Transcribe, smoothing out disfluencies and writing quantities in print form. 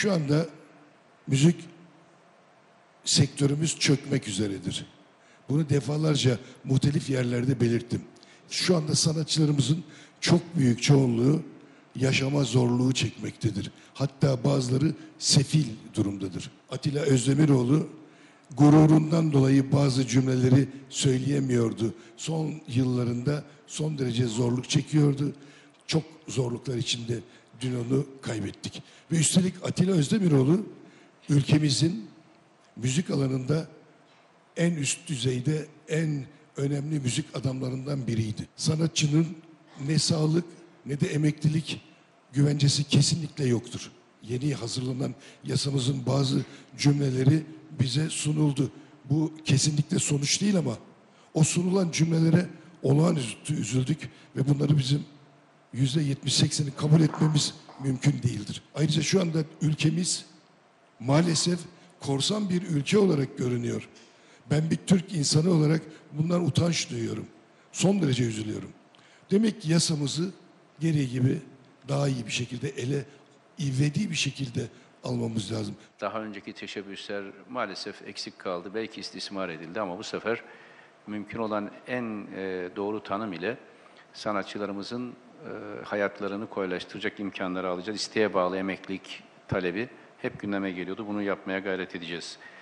Şu anda müzik sektörümüz çökmek üzeredir. Bunu defalarca muhtelif yerlerde belirttim. Şu anda sanatçılarımızın çok büyük çoğunluğu yaşama zorluğu çekmektedir. Hatta bazıları sefil durumdadır. Atilla Özdemiroğlu gururundan dolayı bazı cümleleri söyleyemiyordu. Son yıllarında son derece zorluk çekiyordu. Çok zorluklar içinde dün onu kaybettik. Ve üstelik Atilla Özdemiroğlu ülkemizin müzik alanında en üst düzeyde en önemli müzik adamlarından biriydi. Sanatçının ne sağlık ne de emeklilik güvencesi kesinlikle yoktur. Yeni hazırlanan yasamızın bazı cümleleri bize sunuldu. Bu kesinlikle sonuç değil ama o sunulan cümlelere olağanüstü üzüldük ve bunları bizim %70-80'i kabul etmemiz mümkün değildir. Ayrıca şu anda ülkemiz maalesef korsan bir ülke olarak görünüyor. Ben bir Türk insanı olarak bundan utanç duyuyorum. Son derece üzülüyorum. Demek ki yasamızı gereği gibi daha iyi bir şekilde ivedi bir şekilde almamız lazım. Daha önceki teşebbüsler maalesef eksik kaldı. Belki istismar edildi ama bu sefer mümkün olan en doğru tanım ile sanatçılarımızın hayatlarını kolaylaştıracak imkanları alacağız. İsteğe bağlı emeklilik talebi hep gündeme geliyordu. Bunu yapmaya gayret edeceğiz.